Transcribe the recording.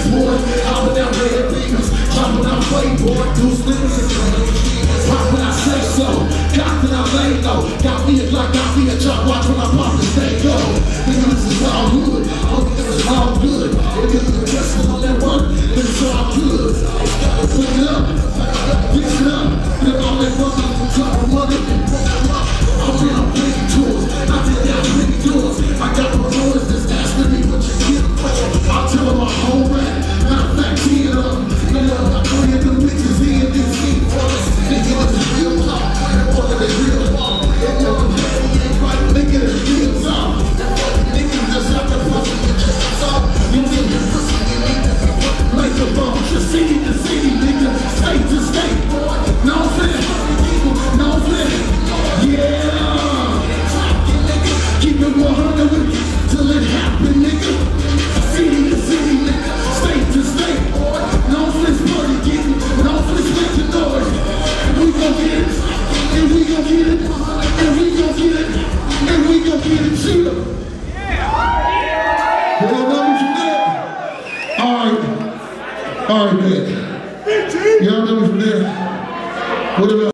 boy. Hopping out red fingers, chopping out playboy, do slippers and pop when I say so, cock when I lay low. Got me a Glock, got me a chop, watch when I pop and stay go. Nigga, this is all good, this is all good. If you're the best on that work, then it's all good. Put it up, pick it up, put all that work on the top of money. I'm in big tours, I did that big doors. I got my boys that's asking me what you get for. I'll tell them my whole rap, matter of fact, see it up. I bring the bitches in this heat for us. Nigga, it's a real talk, or the real walk. If you're ain't right, nigga, it's real talk. Nigga, just have to pussy, you just talk. You need your pussy, you need to make the bump. Just city to city, nigga, state to state, boy. No flip, no flip, yeah. Keep it 100 with you till it happen, nigga. City to city, nigga, state to state, boy. No flips, party getting, no flips, make the noise. And we gon' get it, and we gon' get it, and we gon' get it, and we gon' get it, shoot up. Y'all know me from there? All right, man. Y'all know me from there? What about